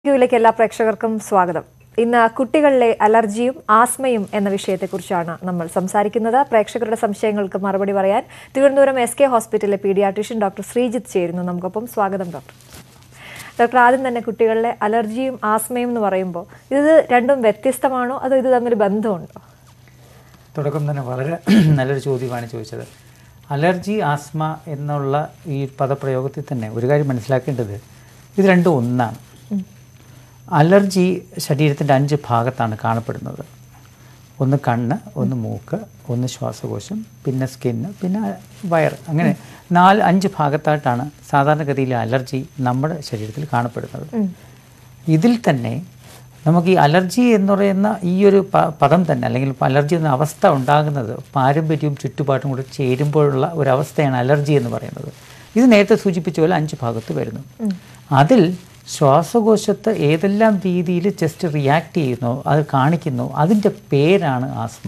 യിലേക്ക് എല്ലാ പ്രേക്ഷകർക്കും സ്വാഗതം. ഇന്ന് കുട്ടികളിലെ അലർജിയും ആസ്മയും എന്ന വിഷയത്തെക്കുറിച്ചാണ് നമ്മൾ സംസാരിക്കുന്നത്. പ്രേക്ഷകരുടെ സംശയങ്ങൾക്ക് മറുപടി പറയാൻ തിരുവനന്തപുരം SK ഹോസ്പിറ്റലിലെ പീഡിയാട്രീഷ്യൻ ഡോക്ടർ ശ്രീജിത്ത് ചേരുന്നു. നമുക്കൊപ്പം സ്വാഗതം ഡോക്ടർ. ഡോക്ടർ, ആദ്യം തന്നെ കുട്ടികളിലെ അലർജിയും ആസ്മയും എന്ന് പറയുമ്പോൾ ഇത് രണ്ടും വ്യത്യസ്തമാണോ അതോ ഇത് തമ്മിൽ ബന്ധമുണ്ടോ? തുടക്കം തന്നെ വളരെ നല്ലൊരു ചോദ്യമാണ് ചോദിച്ചത്. അലർജി ആസ്മ എന്നുള്ള ഈ പദപ്രയോഗത്തിൽ തന്നെ ഒരു കാര്യം മനസ്സിലാക്കേണ്ടത് ഇത് രണ്ടും ഒന്നാണ്. അലർജി ശരീരത്തിൻ്റെ 5 ഭാഗത്താണ് കാണപ്പെടുന്നത്. ഒന്ന് കണ്ണ്, ഒന്ന് മൂക്ക്, ഒന്ന് ശ്വാസകോശം, പിന്നെ സ്കിന്ന്, പിന്നെ വയർ. അങ്ങനെ 4-5 ഭാഗത്തായിട്ടാണ് സാധാരണഗതിയിലെ അലർജി നമ്മുടെ ശരീരത്തിൽ കാണപ്പെടുന്നത്. ഇതിൽ തന്നെ നമുക്ക് ഈ അലർജി എന്ന് പറയുന്ന ഈ ഒരു പദം തന്നെ, അല്ലെങ്കിൽ അലർജി എന്ന അവസ്ഥ ഉണ്ടാകുന്നത് പാരമ്പര്യവും ചുറ്റുപാടും കൂടെ ചേരുമ്പോഴുള്ള ഒരവസ്ഥയാണ് അലർജി എന്ന് പറയുന്നത്. ഇത് നേരത്തെ സൂചിപ്പിച്ച പോലെ 5 ഭാഗത്ത് വരുന്നു. അതിൽ ശ്വാസകോശത്ത് ഏതെല്ലാം രീതിയിൽ ചെസ്റ്റ് റിയാക്ട് ചെയ്യുന്നോ അത് കാണിക്കുന്നോ അതിൻ്റെ പേരാണ് ആസ്മ.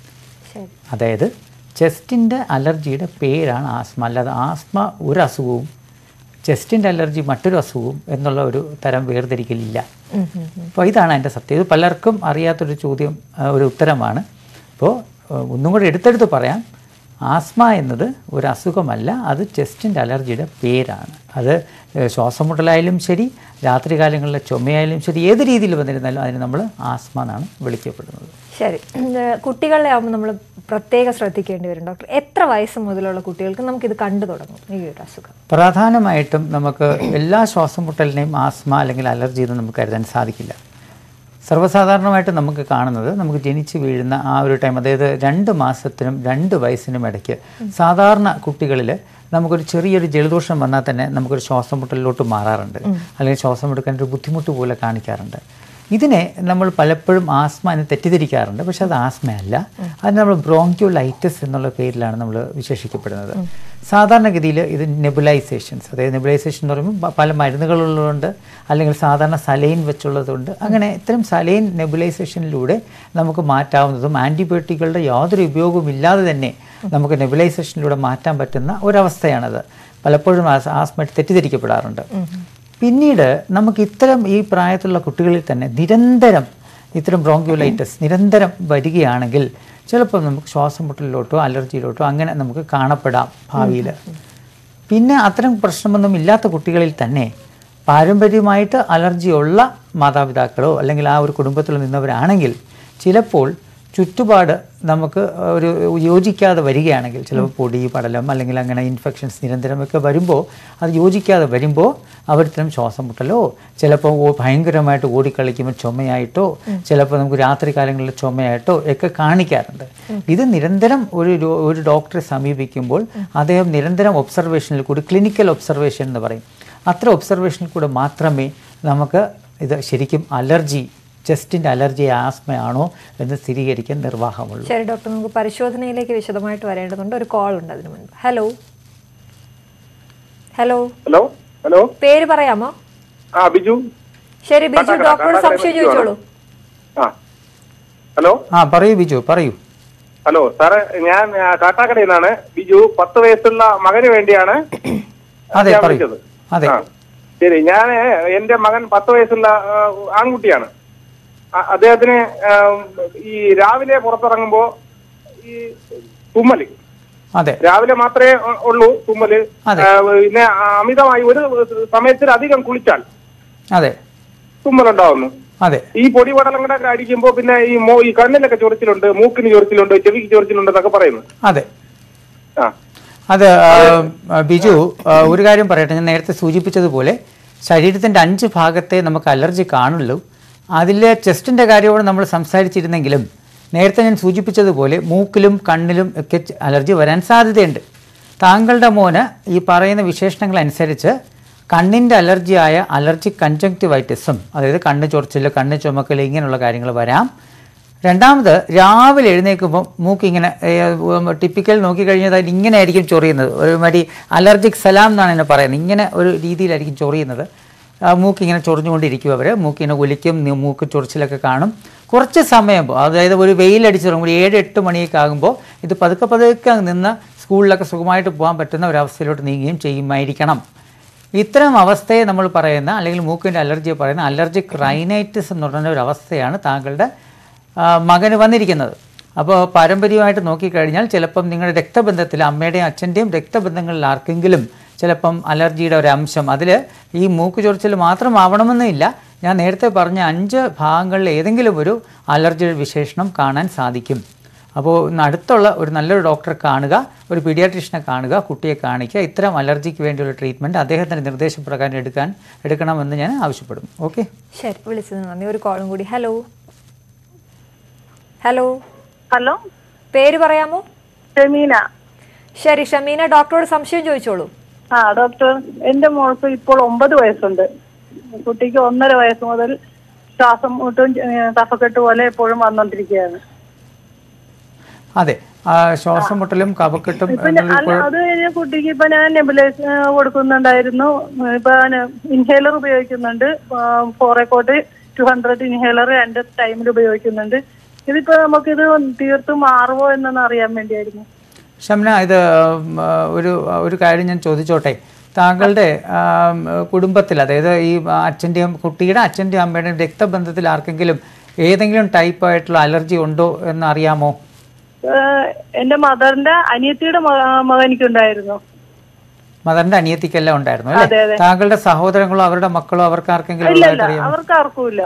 അതായത് ചെസ്റ്റിൻ്റെ അലർജിയുടെ പേരാണ് ആസ്മ. അല്ലാതെ ആസ്മ ഒരു അസുഖവും ചെസ്റ്റിൻ്റെ അലർജി മറ്റൊരു അസുഖവും എന്നുള്ള ഒരു തരം വേർതിരിക്കലില്ല. അപ്പോൾ ഇതാണ് അതിൻ്റെ സത്യം. ഇത് പലർക്കും അറിയാത്തൊരു ചോദ്യം, ഒരു ഉത്തരമാണ്. അപ്പോൾ ഒന്നും കൂടെ എടുത്തെടുത്ത് പറയാം, ആസ്മ എന്നത് ഒരു അസുഖമല്ല, അത് ചെസ്റ്റിൻ്റെ അലർജിയുടെ പേരാണ്. അത് ശ്വാസമുട്ടലായാലും ശരി, രാത്രികാലങ്ങളിലെ ചുമയായാലും ശരി, ഏത് രീതിയിൽ വന്നിരുന്നാലും അതിന് നമ്മൾ ആസ്മ എന്നാണ് വിളിക്കപ്പെടുന്നത്. ശരി, കുട്ടികളെ ആകുമ്പോൾ നമ്മൾ പ്രത്യേകം ശ്രദ്ധിക്കേണ്ടി വരും ഡോക്ടർ. എത്ര വയസ്സ് മുതലുള്ള കുട്ടികൾക്ക് നമുക്കിത് കണ്ടു തുടങ്ങും ഈ ഒരു അസുഖം? പ്രധാനമായിട്ടും നമുക്ക് എല്ലാ ശ്വാസമുട്ടലിനെയും ആസ്മ അല്ലെങ്കിൽ അലർജി എന്ന് നമുക്ക് കരുതാൻ സാധിക്കില്ല. സർവ്വസാധാരണമായിട്ട് നമുക്ക് കാണുന്നത് നമുക്ക് ജനിച്ച് വീഴുന്ന ആ ഒരു ടൈം, അതായത് 2 മാസത്തിനും 2 വയസ്സിനും ഇടയ്ക്ക് സാധാരണ കുട്ടികളിൽ നമുക്കൊരു ചെറിയൊരു ജലദോഷം വന്നാൽ തന്നെ നമുക്കൊരു ശ്വാസം മുട്ടലിലോട്ട് മാറാറുണ്ട്, അല്ലെങ്കിൽ ശ്വാസം എടുക്കാൻ ഒരു ബുദ്ധിമുട്ട് പോലെ കാണിക്കാറുണ്ട്. ഇതിനെ നമ്മൾ പലപ്പോഴും ആസ്മ എന്ന് തെറ്റിദ്ധരിക്കാറുണ്ട്. പക്ഷെ അത് ആസ്മയല്ല, അത് നമ്മൾ ബ്രോങ്ക്യോലൈറ്റിസ് എന്നുള്ള പേരിലാണ് നമ്മൾ വിശേഷിക്കപ്പെടുന്നത്. സാധാരണഗതിയിൽ ഇത് നെബുലൈസേഷൻസ്, അതായത് നെബുലൈസേഷൻ എന്ന് പറയുമ്പോൾ പല മരുന്നുകളുള്ളതുകൊണ്ട്, അല്ലെങ്കിൽ സാധാരണ സലൈൻ വെച്ചുള്ളതുകൊണ്ട്, അങ്ങനെ ഇത്തരം സലൈൻ നെബുലൈസേഷനിലൂടെ നമുക്ക് മാറ്റാവുന്നതും ആൻറ്റിബയോട്ടിക്കുകളുടെ യാതൊരു ഉപയോഗവും ഇല്ലാതെ തന്നെ നമുക്ക് നെബുലൈസേഷനിലൂടെ മാറ്റാൻ പറ്റുന്ന ഒരവസ്ഥയാണത്. പലപ്പോഴും ആസ്മ തെറ്റിദ്ധരിക്കപ്പെടാറുണ്ട്. പിന്നീട് നമുക്ക് ഇത്തരം ഈ പ്രായത്തിലുള്ള കുട്ടികളിൽ തന്നെ നിരന്തരം ഇത്തരം ബ്രോങ്ക്യോലൈറ്റിസ് നിരന്തരം വരികയാണെങ്കിൽ ചിലപ്പോൾ നമുക്ക് ശ്വാസം മുട്ടലിലോട്ടോ അലർജിയിലോട്ടോ അങ്ങനെ നമുക്ക് കാണപ്പെടാം ഭാവിയിൽ. പിന്നെ അത്തരം പ്രശ്നമൊന്നും ഇല്ലാത്ത കുട്ടികളിൽ തന്നെ പാരമ്പര്യമായിട്ട് അലർജിയുള്ള മാതാപിതാക്കളോ അല്ലെങ്കിൽ ആ ഒരു കുടുംബത്തിൽ നിന്നവരാണെങ്കിൽ ചിലപ്പോൾ ചുറ്റുപാട് നമുക്ക് ഒരു യോജിക്കാതെ വരികയാണെങ്കിൽ, ചിലപ്പോൾ പൊടി പടലം അല്ലെങ്കിൽ അങ്ങനെ ഇൻഫെക്ഷൻസ് നിരന്തരമൊക്കെ വരുമ്പോൾ, അത് യോജിക്കാതെ വരുമ്പോൾ അവരിത്തരം ശ്വാസം മുട്ടലോ, ചിലപ്പോൾ ഭയങ്കരമായിട്ട് ഓടിക്കളിക്കുമ്പോൾ ചുമയായിട്ടോ, ചിലപ്പോൾ നമുക്ക് രാത്രി കാലങ്ങളിൽ ചുമയായിട്ടോ ഒക്കെ കാണിക്കാറുണ്ട്. ഇത് നിരന്തരം ഒരു ഡോക്ടറെ സമീപിക്കുമ്പോൾ അദ്ദേഹം നിരന്തരം ഒബ്സർവേഷനിൽ കൂടി, ക്ലിനിക്കൽ ഒബ്സർവേഷൻ എന്ന് പറയും, അത്ര ഒബ്സർവേഷനിൽ കൂടെ മാത്രമേ നമുക്ക് ഇത് ശരിക്കും അലർജി, ചെസ്റ്റിൻ്റെ അലർജി ആസ്മയാണോ എന്ന് സ്ഥിരീകരിക്കാൻ നിർവാഹമുള്ളൂ. ശരി ഡോക്ടർ, നമുക്ക് പരിശോധനയിലേക്ക് വിശദമായിട്ട് വരേണ്ടതുണ്ട്. ഒരു കോൾ ഉണ്ട് അതിനു മുൻപ്. ഹലോ ഹലോ ഹലോ ഹലോ, പേര് പറയാമോ? ബിജു. ശരി ബിജു, ഡോക്ടറോട് സംശയം ചോദിച്ചോളൂ. ഹലോ പറയൂ ബിജു, പറയൂ. ഹലോ സാറേ, ഞാൻ കാട്ടാക്കടയിൽ നിന്നാണ്. ബിജു 10 വയസ്സുള്ള മകന് വേണ്ടിയാണ്. അതെ പറയൂ. അതെ ശരി, ഞാൻ എന്റെ മകൻ 10 വയസ്സുള്ള ആൺകുട്ടിയാണ്. അദ്ദേഹത്തിന് ഈ രാവിലെ പുറത്തിറങ്ങുമ്പോ ഈ തുമ്മല്, അതെ, രാവിലെ മാത്രമേ ഉള്ളൂ തുമ്മല്. പിന്നെ അമിതമായി ഒരു സമയത്തിലധികം കുളിച്ചാൽ അതെ തുമ്മലുണ്ടാവുന്നു. അതെ, ഈ പൊടിപടലങ്ങളൊക്കെ അടിക്കുമ്പോ പിന്നെ ഈ കണ്ണിലൊക്കെ ചൊറിച്ചിലുണ്ട്, മൂക്കിന് ചൊറിച്ചിലുണ്ട്, ചെവിക്ക് ചൊറിച്ചിലുണ്ട് എന്നൊക്കെ പറയുന്നു. അതെ അത് ബിജു, ഒരു കാര്യം പറയട്ടെ. ഞാൻ നേരത്തെ സൂചിപ്പിച്ചതുപോലെ ശരീരത്തിൻ്റെ 5 ഭാഗത്തെ നമുക്ക് അലർജി കാണുള്ളൂ. അതിൽ ചെസ്റ്റിൻ്റെ കാര്യമാണ് നമ്മൾ സംസാരിച്ചിരുന്നെങ്കിലും നേരത്തെ ഞാൻ സൂചിപ്പിച്ചതുപോലെ മൂക്കിലും കണ്ണിലും ഒക്കെ അലർജി വരാൻ സാധ്യതയുണ്ട്. താങ്കളുടെ മോന് ഈ പറയുന്ന വിശേഷണങ്ങൾ അനുസരിച്ച് കണ്ണിൻ്റെ അലർജിയായ അലർജിക് കൺജങ്ക്റ്റിവൈറ്റിസും, അതായത് കണ്ണ് ചൊറിച്ചിൽ, കണ്ണ് ചുമക്കൽ, ഇങ്ങനെയുള്ള കാര്യങ്ങൾ വരാം. രണ്ടാമത്, രാവിലെ എഴുന്നേൽക്കുമ്പോൾ മൂക്കിങ്ങനെ ടിപ്പിക്കൽ നോക്കിക്കഴിഞ്ഞാൽ അതിൽ ഇങ്ങനെ ആയിരിക്കും ചൊറിയുന്നത്. ഒരുമാതിരി അലർജിക് സലാം എന്നാണ് എന്നെ പറയുന്നത്. ഇങ്ങനെ ഒരു രീതിയിലായിരിക്കും ചൊറിയുന്നത്. മൂക്കിങ്ങനെ ചൊറിഞ്ഞുകൊണ്ടിരിക്കും. അവർ മൂക്കിങ്ങനെ ഒലിക്കും, മൂക്ക് ചൊറിച്ചിലൊക്കെ കാണും. കുറച്ച് സമയം, അതായത് ഒരു വെയിലടിച്ച് തുടങ്ങുമ്പോൾ 7-8 മണിയൊക്കെ ആകുമ്പോൾ ഇത് പതുക്കെ നിന്ന് സ്കൂളിലൊക്കെ സുഖമായിട്ട് പോകാൻ പറ്റുന്ന ഒരവസ്ഥയിലോട്ട് നീങ്ങുകയും ചെയ്യുമായിരിക്കണം. ഇത്തരം അവസ്ഥയെ നമ്മൾ പറയുന്ന അല്ലെങ്കിൽ മൂക്കിൻ്റെ അലർജിയെ പറയുന്ന അലർജിക് റൈനൈറ്റിസ് എന്ന് പറയുന്ന ഒരു അവസ്ഥയാണ് താങ്കളുടെ മകന് വന്നിരിക്കുന്നത്. അപ്പോൾ പാരമ്പര്യമായിട്ട് നോക്കിക്കഴിഞ്ഞാൽ ചിലപ്പം നിങ്ങളുടെ രക്തബന്ധത്തിൽ അമ്മയുടെയും അച്ഛൻ്റെയും രക്തബന്ധങ്ങളിൽ ആർക്കെങ്കിലും ചിലപ്പം അലർജിയുടെ ഒരു അംശം അതിൽ ഈ മൂക്ക് ചൊറിച്ചിൽ മാത്രമാവണമെന്നില്ല. ഞാൻ നേരത്തെ പറഞ്ഞ 5 ഭാഗങ്ങളിൽ ഏതെങ്കിലും ഒരു അലർജിയുടെ വിശേഷണം കാണാൻ സാധിക്കും. അപ്പോൾ അടുത്തുള്ള ഒരു നല്ലൊരു ഡോക്ടറെ കാണുക, ഒരു പീഡിയാട്രീഷ്യനെ കാണുക, കുട്ടിയെ കാണിക്കുക. ഇത്തരം അലർജിക്ക് വേണ്ടിയുള്ള ട്രീറ്റ്മെൻറ്റ് അദ്ദേഹത്തിൻ്റെ നിർദ്ദേശപ്രകാരം എടുക്കണമെന്ന് ഞാൻ ആവശ്യപ്പെടും. ഓക്കെ, ശരി, വിളിച്ചതിന് നന്ദി. ഒരു കോളും കൂടി. ഹലോ ഹലോ ഹലോ, പേര് പറയാമോ? ഷമീന. ശരി ഷമീന, ഡോക്ടറോട് സംശയം ചോദിച്ചോളൂ. ഡോക്ടർ, എന്റെ മോൾക്ക് ഇപ്പോൾ 9 വയസ്സുണ്ട്. കുട്ടിക്ക് 1.5 വയസ്സ് മുതൽ ശ്വാസം മുട്ടും കഫക്കെട്ട് പോലെ എപ്പോഴും വന്നോണ്ടിരിക്കുകയാണ്. അതെ, ശ്വാസം മുട്ടലും കഫക്കെട്ടും അത് കഴിഞ്ഞ കുട്ടിക്ക് ഇപ്പൊ ഞാൻ നെബുലൈസ് കൊടുക്കുന്നുണ്ടായിരുന്നു. ഇപ്പൊ ഇൻഹേലർ ഉപയോഗിക്കുന്നുണ്ട്. ഫോറേക്കോട്ട് 200 ഇൻഹേലർ 2 ടൈമിൽ ഉപയോഗിക്കുന്നുണ്ട്. ഇതിപ്പോ നമുക്കിത് തീർത്തും മാറുമോ എന്നൊന്ന് അറിയാൻ വേണ്ടിയായിരുന്നു. ഷംന, ഇത് ഒരു കാര്യം ഞാൻ ചോദിച്ചോട്ടെ. താങ്കളുടെ കുടുംബത്തിൽ, അതായത് ഈ കുട്ടിയുടെ അച്ഛൻ്റെയും അമ്മയുടെയും രക്തബന്ധത്തിൽ ആർക്കെങ്കിലും ഏതെങ്കിലും ടൈപ്പായിട്ടുള്ള അലർജി ഉണ്ടോ എന്ന് അറിയാമോ? എന്റെ മദറിന്റെ അനിയത്തിയുടെ മകനിക്കുണ്ടായിരുന്നു. മദറിന്റെ അനിയത്തിക്കെല്ലാം ഉണ്ടായിരുന്നു അല്ലേ? താങ്കളുടെ സഹോദരങ്ങളോ അവരുടെ മക്കളോ അവർക്ക് ആർക്കെങ്കിലും? അവർക്കാർക്കുമില്ല.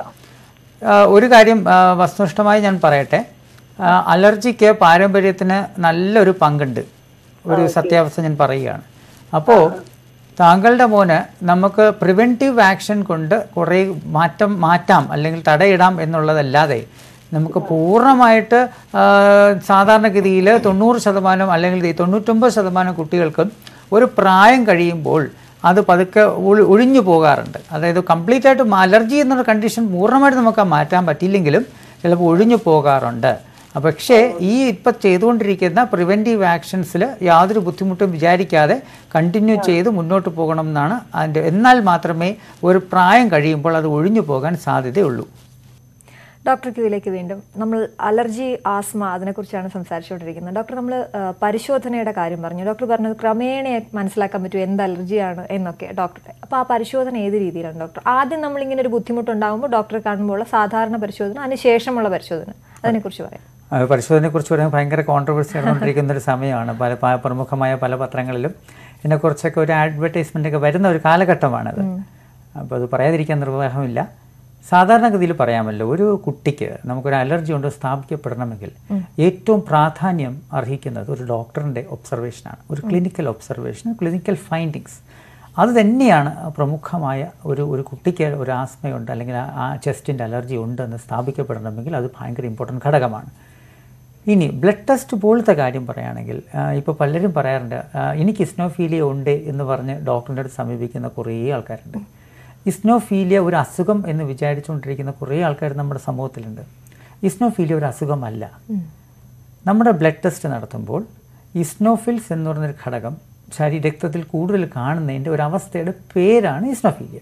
ഒരു കാര്യം വസ്തുനിഷ്ഠമായി ഞാൻ പറയട്ടെ, അലർജിക്ക് പാരമ്പര്യത്തിന് നല്ലൊരു പങ്കുണ്ട്. ഒരു സത്യാവസ്ഥ ഞാൻ പറയുകയാണ്. അപ്പോൾ താങ്കളുടെ മോന് നമുക്ക് പ്രിവെൻറ്റീവ് ആക്ഷൻ കൊണ്ട് കുറേ മാറ്റാം അല്ലെങ്കിൽ തടയിടാം എന്നുള്ളതല്ലാതെ നമുക്ക് പൂർണ്ണമായിട്ട് സാധാരണഗതിയിൽ 90% അല്ലെങ്കിൽ 99% കുട്ടികൾക്കും ഒരു പ്രായം കഴിയുമ്പോൾ അത് പതുക്കെ ഒഴിഞ്ഞു പോകാറുണ്ട്. അതായത് കംപ്ലീറ്റ് ആയിട്ട് അലർജി എന്നുള്ള കണ്ടീഷൻ പൂർണ്ണമായിട്ട് നമുക്ക് മാറ്റാൻ പറ്റില്ലെങ്കിലും ചിലപ്പോൾ ഒഴിഞ്ഞു പോകാറുണ്ട്. പക്ഷേ ഈ ഇപ്പം ചെയ്തുകൊണ്ടിരിക്കുന്ന പ്രിവെൻറ്റീവ് ആക്ഷൻസിൽ യാതൊരു ബുദ്ധിമുട്ടും വിചാരിക്കാതെ കണ്ടിന്യൂ ചെയ്ത് മുന്നോട്ട് പോകണം എന്നാണ് എന്നാൽ മാത്രമേ ഒരു പ്രായം കഴിയുമ്പോൾ അത് ഒഴിഞ്ഞു പോകാൻ സാധ്യതയുള്ളൂ. ഡോക്ടർ ക്യൂയിലേക്ക് വീണ്ടും. നമ്മൾ അലർജി, ആസ്മ അതിനെക്കുറിച്ചാണ് സംസാരിച്ചുകൊണ്ടിരിക്കുന്നത്. ഡോക്ടർ, നമ്മൾ പരിശോധനയുടെ കാര്യം പറഞ്ഞു. ഡോക്ടർ പറഞ്ഞത് ക്രമേണ മനസ്സിലാക്കാൻ പറ്റും എന്ത് അലർജിയാണ് എന്നൊക്കെ ഡോക്ടറെ. അപ്പോൾ ആ പരിശോധന ഏത് രീതിയിലാണ് ഡോക്ടർ? ആദ്യം നമ്മളിങ്ങനെ ഒരു ബുദ്ധിമുട്ടുണ്ടാകുമ്പോൾ ഡോക്ടറെ കാണുമ്പോൾ സാധാരണ പരിശോധന, അതിനുശേഷമുള്ള പരിശോധന, അതിനെക്കുറിച്ച് പറയാം. പരിശോധനയെക്കുറിച്ച് പറയുമ്പോൾ ഭയങ്കര കോൺട്രവേഴ്സി നടന്നുകൊണ്ടിരിക്കുന്നൊരു സമയമാണ്. പ്രമുഖമായ പല പത്രങ്ങളിലും ഇതിനെക്കുറിച്ചൊക്കെ ഒരു അഡ്വർടൈസ്മെൻ്റൊക്കെ വരുന്ന ഒരു കാലഘട്ടമാണത്. അപ്പോൾ അത് പറയാതിരിക്കാൻ നിർവാഹമില്ല. സാധാരണഗതിയിൽ പറയാമല്ലോ, ഒരു കുട്ടിക്ക് നമുക്കൊരു അലർജി കൊണ്ട് സ്ഥാപിക്കപ്പെടണമെങ്കിൽ ഏറ്റവും പ്രാധാന്യം അർഹിക്കുന്നത് ഒരു ഡോക്ടറിൻ്റെ ഒബ്സർവേഷനാണ്. ഒരു ക്ലിനിക്കൽ ഒബ്സർവേഷൻ, ക്ലിനിക്കൽ ഫൈൻഡിങ്സ്. അത് തന്നെയാണ് പ്രമുഖമായ ഒരു കുട്ടിക്ക് ഒരു ആസ്മയുണ്ട് അല്ലെങ്കിൽ ആ ചെസ്റ്റിൻ്റെ അലർജി ഉണ്ടെന്ന് സ്ഥാപിക്കപ്പെടണമെങ്കിൽ അത് ഭയങ്കര ഇമ്പോർട്ടൻറ്റ് ഘടകമാണ്. ഇനി ബ്ലഡ് ടെസ്റ്റ് പോലത്തെ കാര്യം പറയുകയാണെങ്കിൽ, ഇപ്പോൾ പലരും പറയാറുണ്ട് എനിക്ക് ഇസ്നോഫീലിയ ഉണ്ട് എന്ന് പറഞ്ഞ് ഡോക്ടറിൻ്റെ അടുത്ത് സമീപിക്കുന്ന കുറേ ആൾക്കാരുണ്ട്. ഇസ്നോഫീലിയ ഒരു അസുഖം എന്ന് വിചാരിച്ചുകൊണ്ടിരിക്കുന്ന കുറേ ആൾക്കാർ നമ്മുടെ സമൂഹത്തിലുണ്ട്. ഇസ്നോഫീലിയ ഒരു അസുഖമല്ല. നമ്മുടെ ബ്ലഡ് ടെസ്റ്റ് നടത്തുമ്പോൾ ഇസ്നോഫിൽസ് എന്ന് പറഞ്ഞൊരു ഘടകം രക്തത്തിൽ കൂടുതൽ കാണുന്നതിൻ്റെ ഒരവസ്ഥയുടെ പേരാണ് ഇസ്നോഫീലിയ.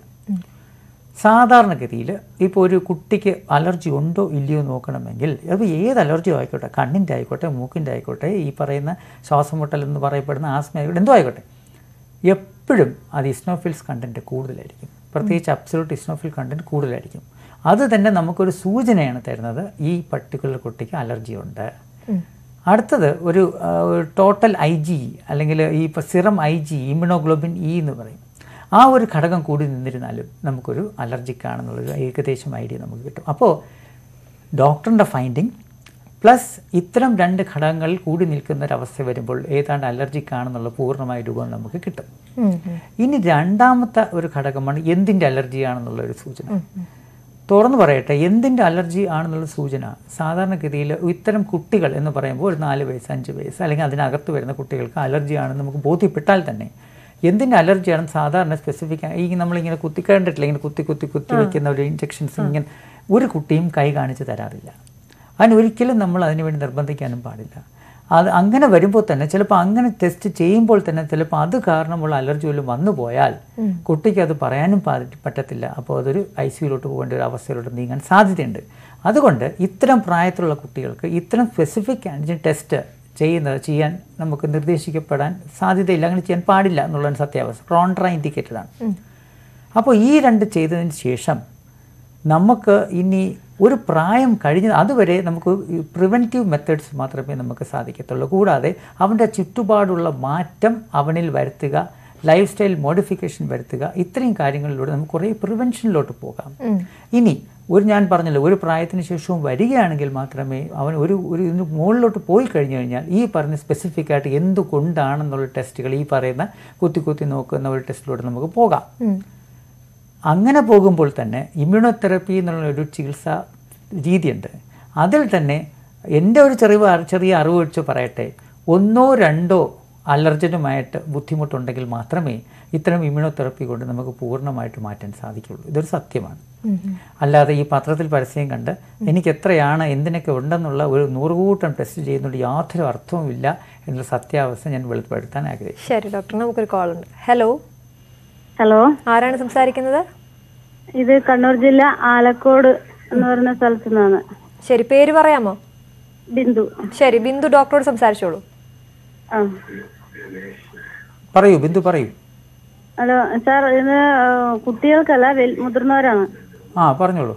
സാധാരണഗതിയിൽ ഇപ്പോൾ ഒരു കുട്ടിക്ക് അലർജി ഉണ്ടോ ഇല്ലയോ നോക്കണമെങ്കിൽ അത് ഏത് അലർജിയോ ആയിക്കോട്ടെ, കണ്ണിൻ്റെ ആയിക്കോട്ടെ, മൂക്കിൻ്റെ ആയിക്കോട്ടെ, ഈ പറയുന്ന ശ്വാസം മുട്ടൽ എന്ന് പറയപ്പെടുന്ന ആസ്മ ആയിക്കോട്ടെ, എന്തോ ആയിക്കോട്ടെ, എപ്പോഴും അത് ഇസ്നോഫിൽസ് കണ്ടൻറ്റ് കൂടുതലായിരിക്കും. പ്രത്യേകിച്ച് അബ്സൊല്യൂട്ട് ഇസ്നോഫിൽ കണ്ടൻറ്റ് കൂടുതലായിരിക്കും. അത് തന്നെ നമുക്കൊരു സൂചനയാണ് തരുന്നത് ഈ പർട്ടിക്കുലർ കുട്ടിക്ക് അലർജി ഉണ്ട്. അടുത്തത് ഒരു ടോട്ടൽ IgE അല്ലെങ്കിൽ ഈ സിറം IgE, ഇമ്യൂണോഗ്ലോബിൻ E എന്ന് പറയും. ആ ഒരു ഘടകം കൂടി നിന്നിരുന്നാലും നമുക്കൊരു അലർജിക്കാണെന്നുള്ളൊരു ഏകദേശം ഐഡിയ നമുക്ക് കിട്ടും. അപ്പോൾ ഡോക്ടറിൻ്റെ ഫൈൻഡിങ് പ്ലസ് ഇത്തരം 2 ഘടകങ്ങളിൽ കൂടി നിൽക്കുന്നൊരവസ്ഥ വരുമ്പോൾ ഏതാണ്ട് അലർജിക്കാണെന്നുള്ള പൂർണ്ണമായ രൂപം നമുക്ക് കിട്ടും. ഇനി രണ്ടാമത്തെ ഒരു ഘടകമാണ് എന്തിൻ്റെ അലർജിയാണെന്നുള്ളൊരു സൂചന. തുറന്നു പറയട്ടെ, എന്തിൻ്റെ അലർജി ആണെന്നുള്ള സൂചന സാധാരണഗതിയിൽ ഇത്തരം കുട്ടികൾ എന്ന് പറയുമ്പോൾ ഒരു 4 വയസ്സ് 5 വയസ്സ് അല്ലെങ്കിൽ അതിനകത്ത് വരുന്ന കുട്ടികൾക്ക് അലർജി ആണെന്ന് നമുക്ക് ബോധ്യപ്പെട്ടാൽ തന്നെ എന്തിൻ്റെ അലർജിയാണെന്ന് സാധാരണ സ്പെസിഫിക് ഈ നമ്മളിങ്ങനെ കണ്ടിട്ടില്ല, ഇങ്ങനെ കുത്തി വയ്ക്കുന്ന ഒരു ഇഞ്ചക്ഷൻസ് ഇങ്ങനെ ഒരു കുട്ടിയും കൈ കാണിച്ച് തരാറില്ല. അതിനൊരിക്കലും നമ്മൾ അതിനുവേണ്ടി നിർബന്ധിക്കാനും പാടില്ല. അത് അങ്ങനെ വരുമ്പോൾ തന്നെ ചിലപ്പോൾ അങ്ങനെ ടെസ്റ്റ് ചെയ്യുമ്പോൾ തന്നെ ചിലപ്പോൾ അത് കാരണമുള്ള അലർജി വല്ലതും വന്നു പോയാൽ കുട്ടിക്ക് അത് പറയാനും പറ്റത്തില്ല. അപ്പോൾ അതൊരു ICUയിലോട്ട് പോകേണ്ട ഒരു അവസ്ഥയിലോട്ട് നീങ്ങാൻ സാധ്യതയുണ്ട്. അതുകൊണ്ട് ഇത്തരം പ്രായത്തിലുള്ള കുട്ടികൾക്ക് ഇത്തരം സ്പെസിഫിക് ആൻറ്റിജൻ ടെസ്റ്റ് ചെയ്യാൻ നമുക്ക് നിർദ്ദേശിക്കപ്പെടാൻ സാധ്യതയില്ല, അങ്ങനെ ചെയ്യാൻ പാടില്ല എന്നുള്ളതാണ് സത്യാവസ്ഥ. കോൺട്രാ ഇൻഡിക്കേറ്റഡ് ആണ്. അപ്പോൾ ഈ 2 ചെയ്തതിന് ശേഷം നമുക്ക് ഇനി ഒരു പ്രായം കഴിഞ്ഞ് അതുവരെ നമുക്ക് പ്രിവെൻറ്റീവ് മെത്തേഡ്സ് മാത്രമേ നമുക്ക് സാധിക്കത്തുള്ളൂ. കൂടാതെ അവൻ്റെ ചുറ്റുപാടുള്ള മാറ്റം അവനിൽ വരുത്തുക, ലൈഫ് സ്റ്റൈൽ മോഡിഫിക്കേഷൻ വരുത്തുക, ഇത്രയും കാര്യങ്ങളിലൂടെ നമുക്ക് കുറേ പ്രിവെൻഷനിലോട്ട് പോകാം. ഇനി ഞാൻ പറഞ്ഞല്ലോ, ഒരു പ്രായത്തിന് ശേഷവും വരികയാണെങ്കിൽ മാത്രമേ അവൻ ഇതിന് മുകളിലോട്ട് പോയി കഴിഞ്ഞു കഴിഞ്ഞാൽ ഈ പറഞ്ഞ സ്പെസിഫിക് ആയിട്ട് എന്തുകൊണ്ടാണെന്നുള്ള ടെസ്റ്റുകൾ, ഈ പറയുന്ന കുത്തി നോക്കുന്ന ഒരു ടെസ്റ്റിലൂടെ നമുക്ക് പോകാം. അങ്ങനെ പോകുമ്പോൾ തന്നെ ഇമ്മ്യൂണോതെറപ്പി എന്നുള്ളൊരു ചികിത്സാ രീതിയുണ്ട്. അതിൽ തന്നെ എൻ്റെ ഒരു ചെറിയ അറിവ് വെച്ച് പറയട്ടെ, 1 or 2 അലർജനുമായിട്ട് ബുദ്ധിമുട്ടുണ്ടെങ്കിൽ മാത്രമേ ഇത്തരം ഇമ്മ്യൂണോതെറപ്പി കൊണ്ട് നമുക്ക് പൂർണ്ണമായിട്ട് മാറ്റാൻ സാധിക്കുള്ളൂ. ഇതൊരു സത്യമാണ്. അല്ലാതെ ഈ പത്രത്തിൽ പരസ്യം കണ്ട് എനിക്ക് എത്രയാണ് എന്തിനൊക്കെ ഉണ്ടെന്നുള്ള ഒരു 100 കൂട്ടം ടെസ്റ്റ് ചെയ്യുന്നുണ്ട് യാതൊരു അർത്ഥവുമില്ല എന്നുള്ള സത്യാവസ്ഥ ഞാൻ വെളിപ്പെടുത്താൻ ആഗ്രഹിക്കുന്നു. ശരി ഡോക്ടർ, നമുക്കൊരു കോൾ ഉണ്ട്. ഹലോ. ഹലോ, ആരാണ് സംസാരിക്കുന്നത്? ഇത് കണ്ണൂർ ജില്ല ആലക്കോട് എന്ന് പറയുന്ന സ്ഥലത്തു നിന്നാണ്. ശരി, പേര് പറയാമോ? ബിന്ദു. ശരി, ബിന്ദു ഡോക്ടറോട് സംസാരിച്ചോളൂ. പറയൂ ബിന്ദു, പറയൂ. ഹലോ സാർ, ഇത് കുട്ടികൾക്കല്ല, മുതിർന്നവരാണ്. പറഞ്ഞോളൂ.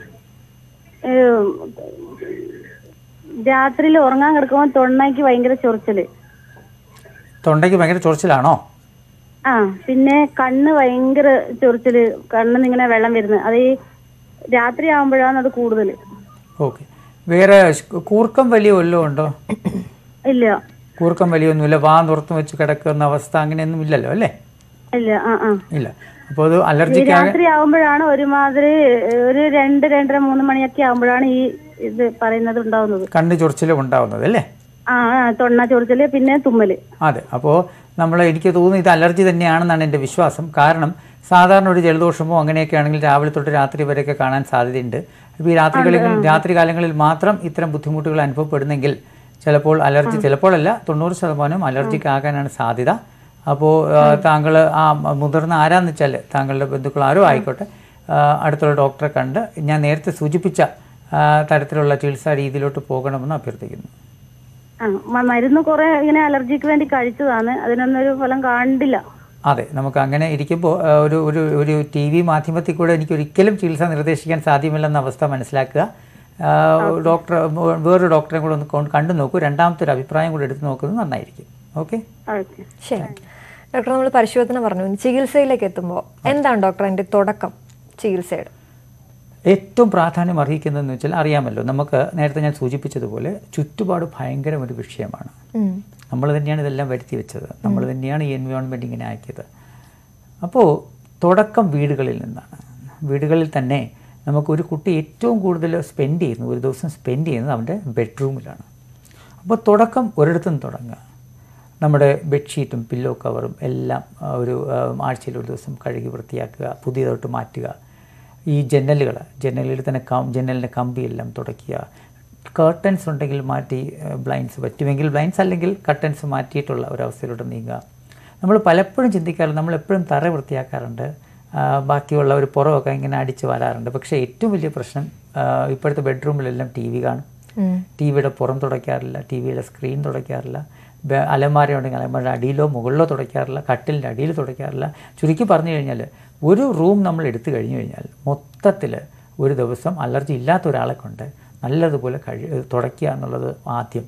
രാത്രിയിൽ ഉറങ്ങാൻ കിടക്കുമ്പോൾ തൊണ്ടയ്ക്ക് ഭയങ്കര ചൊറിച്ചില്. തൊണ്ടയ്ക്ക് ഭയങ്കര ചൊറിച്ചിലാണോ? പിന്നെ കണ്ണ് ഭയങ്കര ചൊറിച്ചില്, കണ്ണിന്ന് ഇങ്ങനെ വെള്ളം വരുന്നത്. അത് ഈ രാത്രി ആവുമ്പോഴാണ് അത് കൂടുതൽ. ഓക്കെ. വേറെ കൂർക്കം വലിയ വല്ലതും ഉണ്ടോ? ഇല്ല. കൂർക്കം വലിയൊന്നുമില്ല. വാ തുറന്നു വെച്ച് കിടക്കുന്ന അവസ്ഥ അങ്ങനെയൊന്നും ഇല്ലല്ലോ അല്ലേ? ഇല്ല. ഇല്ല. അപ്പോൾ അത് അലർജിക്ക് രാത്രി ആവുമ്പോഴാണ് ഒരുമാതിരി ഒരു 2-2:30-3 മണിയൊക്കെ ആവുമ്പോഴാണ് ഈ ഇത് പറയുന്നത് ഉണ്ടാവുന്നത്. കണ്ണ് ചൊറിച്ചിലും ഉണ്ടാവുന്നത് അല്ലേ? തൊണ്ട ചൊറിച്ചില്, പിന്നെ തുമ്മല്. അതെ. അപ്പോൾ എനിക്ക് തോന്നുന്നു ഇത് അലർജി തന്നെയാണെന്നാണ് എൻ്റെ വിശ്വാസം. കാരണം സാധാരണ ഒരു ജലദോഷമോ അങ്ങനെയൊക്കെ ആണെങ്കിൽ രാവിലെ തൊട്ട് രാത്രി വരെയൊക്കെ കാണാൻ സാധ്യതയുണ്ട്. ഇപ്പോൾ ഈ രാത്രികാലങ്ങളിൽ മാത്രം ഇത്തരം ബുദ്ധിമുട്ടുകൾ അനുഭവപ്പെടുന്നെങ്കിൽ ചിലപ്പോൾ അലർജി, ചിലപ്പോഴല്ല 90% അലർജിക്ക് ആകാനാണ് സാധ്യത. അപ്പോൾ താങ്കൾ മുതിർന്ന ആരാന്ന് വെച്ചാൽ താങ്കളുടെ ബന്ധുക്കൾ ആരോ ആയിക്കോട്ടെ, അടുത്തുള്ള ഡോക്ടറെ കണ്ട് ഞാൻ നേരത്തെ സൂചിപ്പിച്ച തരത്തിലുള്ള ചികിത്സാ രീതിയിലോട്ട് പോകണമെന്ന് അഭ്യർത്ഥിക്കുന്നു. മരുന്ന് കുറെ ഇങ്ങനെ അലർജിക്ക് വേണ്ടി കഴിച്ചതാണ്, അതിനൊന്നൊരു ഫലം കണ്ടില്ല. അതെ, നമുക്ക് അങ്ങനെ ഇരിക്കുമ്പോൾ ഒരു TV മാധ്യമത്തിൽ കൂടെ എനിക്ക് ഒരിക്കലും ചികിത്സ നിർദ്ദേശിക്കാൻ സാധ്യമല്ലെന്ന അവസ്ഥ മനസ്സിലാക്കുക. വേറൊരു ഡോക്ടറെ കൂടെ ഒന്ന് കണ്ടു നോക്കൂ, രണ്ടാമത്തെ ഒരു അഭിപ്രായം കൂടെ എടുത്ത് നോക്കുന്നത് നന്നായിരിക്കും. ഓക്കെ, ശരി ഡോക്ടർ. നമ്മൾ പരിശോധന പറഞ്ഞു, ചികിത്സയിലേക്ക് എത്തുമ്പോൾ എന്താണ് ഡോക്ടർ അതിൻ്റെ തുടക്കം ചികിത്സയുടെ? ഏറ്റവും പ്രാധാന്യം അർഹിക്കുന്നതെന്ന് വെച്ചാൽ അറിയാമല്ലോ, നമുക്ക് നേരത്തെ ഞാൻ സൂചിപ്പിച്ചതുപോലെ ചുറ്റുപാട് ഭയങ്കര ഒരു വിഷയമാണ്. നമ്മൾ തന്നെയാണ് ഇതെല്ലാം വരുത്തി വെച്ചത്, നമ്മൾ തന്നെയാണ് ഈ എൻവയോൺമെൻറ്റ് ഇങ്ങനെ ആക്കിയത്. അപ്പോൾ തുടക്കം വീടുകളിൽ നിന്നാണ്. വീടുകളിൽ തന്നെ നമുക്കൊരു കുട്ടി ഏറ്റവും കൂടുതൽ ഒരു ദിവസം സ്പെൻഡ് ചെയ്യുന്നത് അവൻ്റെ ബെഡ്റൂമിലാണ്. അപ്പോൾ തുടക്കം ഒരിടത്തും തുടങ്ങുക. നമ്മുടെ ബെഡ്ഷീറ്റും പില്ലോ കവറും എല്ലാം ആഴ്ചയിൽ ഒരു ദിവസം കഴുകി വൃത്തിയാക്കുക, പുതിയതായിട്ട് മാറ്റുക. ഈ ജനലിൽ തന്നെ ജനലിൻ്റെ കമ്പിയെല്ലാം തുടയ്ക്കുക. കർട്ടൻസ് ഉണ്ടെങ്കിൽ മാറ്റി, ബ്ലൈൻഡ്സ് പറ്റുമെങ്കിൽ ബ്ലൈൻഡ്സ് അല്ലെങ്കിൽ കർട്ടൻസ് മാറ്റിയിട്ടുള്ള ഒരവസ്ഥയിലോട്ട് നീങ്ങുക. നമ്മൾ പലപ്പോഴും ചിന്തിക്കാറുണ്ട്, നമ്മളെപ്പോഴും തറ വൃത്തിയാക്കാറുണ്ട്, ബാക്കിയുള്ള ഒരു പുറമൊക്കെ ഇങ്ങനെ അടിച്ച് വരാറുണ്ട്. പക്ഷേ ഏറ്റവും വലിയ പ്രശ്നം ഇപ്പോഴത്തെ ബെഡ്റൂമിലെല്ലാം TV കാണും. TVയുടെ പുറം തുടയ്ക്കാറില്ല, TVയുടെ സ്ക്രീൻ തുടയ്ക്കാറില്ല, അലമാര ഉണ്ടെങ്കിൽ അലമാരയുടെ അടിയിലോ മുകളിലോ തുടയ്ക്കാറില്ല, കട്ടിലിൻ്റെ അടിയിൽ തുടയ്ക്കാറില്ല. ചുരുക്കി പറഞ്ഞു കഴിഞ്ഞാൽ ഒരു റൂം നമ്മൾ എടുത്തു കഴിഞ്ഞു കഴിഞ്ഞാൽ മൊത്തത്തിൽ ഒരു ദിവസം അലർജി ഇല്ലാത്ത ഒരാളെ കൊണ്ട് നല്ലതുപോലെ തുടയ്ക്കുക എന്നുള്ളത് ആദ്യം.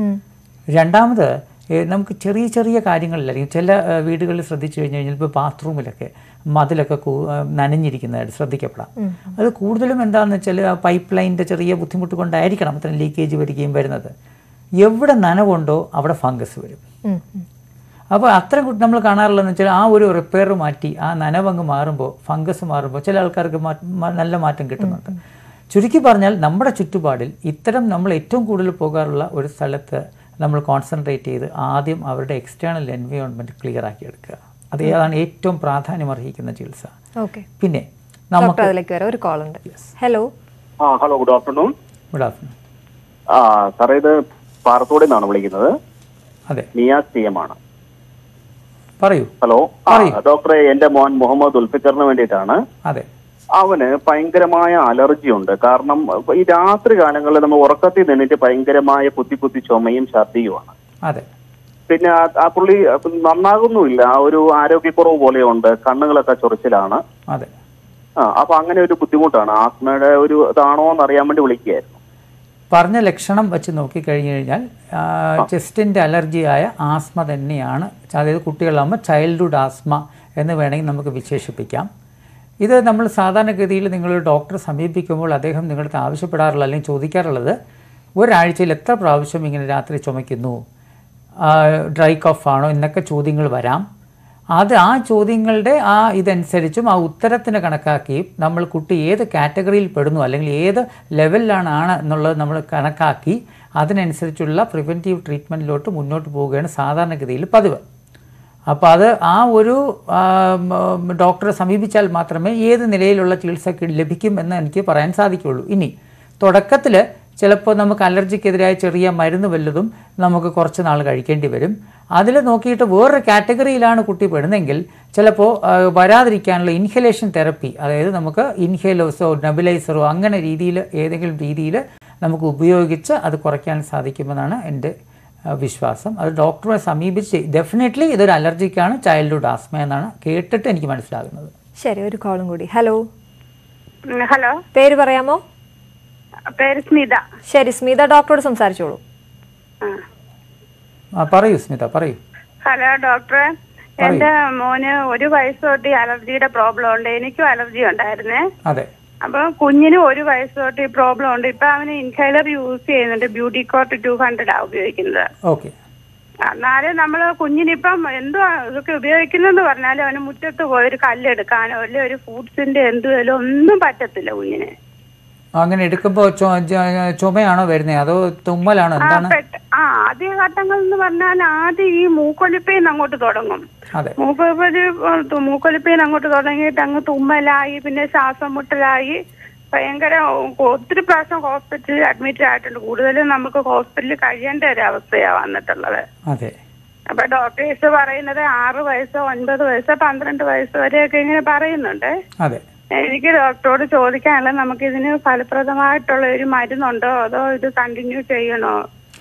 രണ്ടാമത് നമുക്ക് ചെറിയ ചെറിയ കാര്യങ്ങളിലായിരിക്കും. ചില വീടുകളിൽ ശ്രദ്ധിച്ചു കഴിഞ്ഞ് കഴിഞ്ഞാൽ ഇപ്പോൾ ബാത്റൂമിലൊക്കെ മതിലൊക്കെ നനഞ്ഞിരിക്കുന്നതായിട്ട് ശ്രദ്ധിക്കപ്പെടാം. അത് കൂടുതലും എന്താണെന്ന് വെച്ചാൽ പൈപ്പ് ലൈനിൻ്റെ ചെറിയ ബുദ്ധിമുട്ട് കൊണ്ടായിരിക്കണം അത്രയും ലീക്കേജ് വരികയും വരുന്നത്. എവിടെ നനവുണ്ടോ അവിടെ ഫംഗസ് വരും. അപ്പോൾ അത്രയും നമ്മൾ കാണാറുള്ളതെന്ന് വെച്ചാൽ ആ ഒരു റിപ്പയർ മാറ്റി ആ നനവങ്ങ് മാറുമ്പോൾ, ഫംഗസ് മാറുമ്പോൾ ചില ആൾക്കാർക്ക് നല്ല മാറ്റം കിട്ടുന്നുണ്ട്. ചുരുക്കി പറഞ്ഞാൽ നമ്മുടെ ചുറ്റുപാടിൽ ഇത്തരം നമ്മൾ ഏറ്റവും കൂടുതൽ പോകാറുള്ള ഒരു സ്ഥലത്ത് നമ്മൾ കോൺസെൻട്രേറ്റ് ചെയ്ത് ആദ്യം അവരുടെ എക്സ്റ്റേണൽ എൻവയോൺമെൻറ്റ് ക്ലിയർ ആക്കി എടുക്കുക. അതാണ് ഏറ്റവും പ്രാധാന്യം അർഹിക്കുന്ന ചികിത്സ. പിന്നെ നമുക്ക് ഒരു കോൾ ഉണ്ട്. Hello. Hello, good afternoon. Good afternoon. സാറേ, ഇത് പാറത്തോടെ നിന്നാണ് വിളിക്കുന്നത്. അതെ, നിയാസ് TM ആണ്. പറയൂ. ഹലോ ഡോക്ടറെ, എന്റെ മോൻ മുഹമ്മദ് ഉൽഫിക്കറിന് വേണ്ടിയിട്ടാണ്. അതെ, അവന് ഭയങ്കരമായ അലർജി ഉണ്ട്. കാരണം ഈ രാത്രി കാലങ്ങളിൽ നമ്മൾ ഉറക്കത്തിൽ നിന്നിട്ട് ഭയങ്കരമായ കുത്തി ചുമയും ഛർദിയുമാണ്. അതെ. പിന്നെ ആ പുള്ളി നന്നാകുന്നുമില്ല, ആ ഒരു ആരോഗ്യക്കുറവ് പോലെയുണ്ട്, കണ്ണുകളൊക്കെ ചൊറിച്ചിലാണ്. അതെ. അപ്പൊ അങ്ങനെ ഒരു ബുദ്ധിമുട്ടാണ്. ആസ്മയുടെ ഒരു ഇതാണോ എന്ന് അറിയാൻ വേണ്ടി വിളിക്കുകയായിരുന്നു. പറഞ്ഞ ലക്ഷണം വെച്ച് നോക്കിക്കഴിഞ്ഞു കഴിഞ്ഞാൽ ചെസ്റ്റിൻ്റെ അലർജിയായ ആസ്മ തന്നെയാണ്. അതായത് കുട്ടികളാകുമ്പോൾ ചൈൽഡ്ഹുഡ് ആസ്മ എന്ന് വേണമെങ്കിൽ നമുക്ക് വിശേഷിപ്പിക്കാം. ഇത് നമ്മൾ സാധാരണഗതിയിൽ നിങ്ങളൊരു ഡോക്ടറെ സമീപിക്കുമ്പോൾ അദ്ദേഹം നിങ്ങളുടെ ആവശ്യപ്പെടാറുള്ള അല്ലെങ്കിൽ ചോദിക്കാറുള്ളത് ഒരാഴ്ചയിൽ എത്ര പ്രാവശ്യം ഇങ്ങനെ രാത്രി ചുമയ്ക്കുന്നു, ഡ്രൈ കഫ് ആണോ എന്നൊക്കെ ചോദ്യങ്ങൾ വരാം. ആ ചോദ്യങ്ങളുടെ ഇതനുസരിച്ചും ആ ഉത്തരത്തിന് കണക്കാക്കിയും നമ്മൾ കുട്ടി ഏത് കാറ്റഗറിയിൽ പെടുന്നു അല്ലെങ്കിൽ ഏത് ലെവലിലാണ് എന്നുള്ളത് നമ്മൾ കണക്കാക്കി അതിനനുസരിച്ചുള്ള പ്രിവെൻറ്റീവ് ട്രീറ്റ്മെൻറ്റിലോട്ട് മുന്നോട്ട് പോവുകയാണ് സാധാരണഗതിയിൽ പതിവ്. അപ്പോൾ അത് ആ ഒരു ഡോക്ടറെ സമീപിച്ചാൽ മാത്രമേ ഏത് നിലയിലുള്ള ചികിത്സ ലഭിക്കും എന്ന് എനിക്ക് പറയാൻ സാധിക്കുകയുള്ളൂ. ഇനി തുടക്കത്തിൽ ചിലപ്പോൾ നമുക്ക് അലർജിക്കെതിരായ ചെറിയ മരുന്ന് വല്ലതും നമുക്ക് കുറച്ച് നാൾ കഴിക്കേണ്ടി വരും. അതിൽ നോക്കിയിട്ട് വേറൊരു കാറ്റഗറിയിലാണ് കുട്ടി പെടുന്നെങ്കിൽ ചിലപ്പോൾ വരാതിരിക്കാനുള്ള ഇൻഹലേഷൻ തെറപ്പി, അതായത് നമുക്ക് ഇൻഹേലേഴ്സോ നെബുലൈസറോ അങ്ങനെ ഏതെങ്കിലും രീതിയിൽ നമുക്ക് ഉപയോഗിച്ച് അത് കുറയ്ക്കാൻ സാധിക്കുമെന്നാണ് എൻ്റെ വിശ്വാസം. അത് ഡോക്ടറെ സമീപിച്ച് ഡെഫിനറ്റ്ലി ഇതൊരു അലർജിക്കാണ്, ചൈൽഡ്ഹുഡ് ആസ്മ എന്നാണ് കേട്ടിട്ട് എനിക്ക് മനസ്സിലാകുന്നത്. ശരി, ഒരു കോളും കൂടി. ഹലോ. ഹലോ, പേര് പറയാമോ? പേര് സ്മിത. ശരി, സ്മിത ഡോക്ടറോട് സംസാരിച്ചോളൂ. പറയൂ സ്മിത, പറയൂ. ഹലോ ഡോക്ടറെ, എന്റെ മോന് 1 വയസ്സ് തൊട്ട് അലർജിയുടെ പ്രോബ്ലം ഉണ്ട്. എനിക്കും അലർജി ഉണ്ടായിരുന്നേ. അതെ. അപ്പൊ കുഞ്ഞിന് 1 വയസ്സ് തൊട്ട് ഈ പ്രോബ്ലം ഉണ്ട്. ഇപ്പൊ അവന് ഇൻഹേലർ യൂസ് ചെയ്യുന്നുണ്ട്. ബ്യൂട്ടിക്കോട്ട് 200 ഉപയോഗിക്കുന്നത്. ഓക്കെ. എന്നാലും നമ്മള് കുഞ്ഞിനിപ്പം എന്തോ ഇതൊക്കെ ഉപയോഗിക്കുന്നെന്ന് പറഞ്ഞാലും അവന് മുറ്റത്ത് പോയൊരു കല്ലെടുക്കാനോ അല്ലെ ഒരു ഫ്രൂട്ട്സിന്റെ എന്തുവല്ലോ ഒന്നും പറ്റത്തില്ല കുഞ്ഞിന്. അങ്ങനെ എടുക്കുമ്പോൾ ചുമയാണോ വരുന്നത് അതോ തുമ്മലാണോ, എന്താണ്? ആദ്യ ഘട്ടങ്ങൾ എന്ന് പറഞ്ഞാൽ ആദ്യം ഈ മൂക്കൊലിപ്പേന്ന് അങ്ങോട്ട് തുടങ്ങും. മൂക്കൊലിപ്പേന്ന് അങ്ങോട്ട് തുടങ്ങിയിട്ട് അങ്ങ് തുമ്മലായി, പിന്നെ ശ്വാസം മുട്ടലായി, ഭയങ്കര ഒത്തിരി പ്രാവശ്യം ഹോസ്പിറ്റലിൽ അഡ്മിറ്റ് ആയിട്ടുണ്ട്. കൂടുതലും നമുക്ക് ഹോസ്പിറ്റലിൽ കഴിയേണ്ട ഒരു അവസ്ഥയാണ് വന്നിട്ടുള്ളത്. അപ്പൊ ഡോക്ടേഴ്സ് പറയുന്നത് 6 വയസ്സോ 9 വയസ്സോ 12 വയസ്സ് വരെയൊക്കെ ഇങ്ങനെ പറയുന്നുണ്ട്. എനിക്ക് ഡോക്ടറോട് ചോദിക്കാനുള്ളത്, നമുക്ക് ഇതിന് ഫലപ്രദമായിട്ടുള്ള ഒരു മരുന്നുണ്ടോ അതോ ഇത് കണ്ടിന്യൂ ചെയ്യണോ?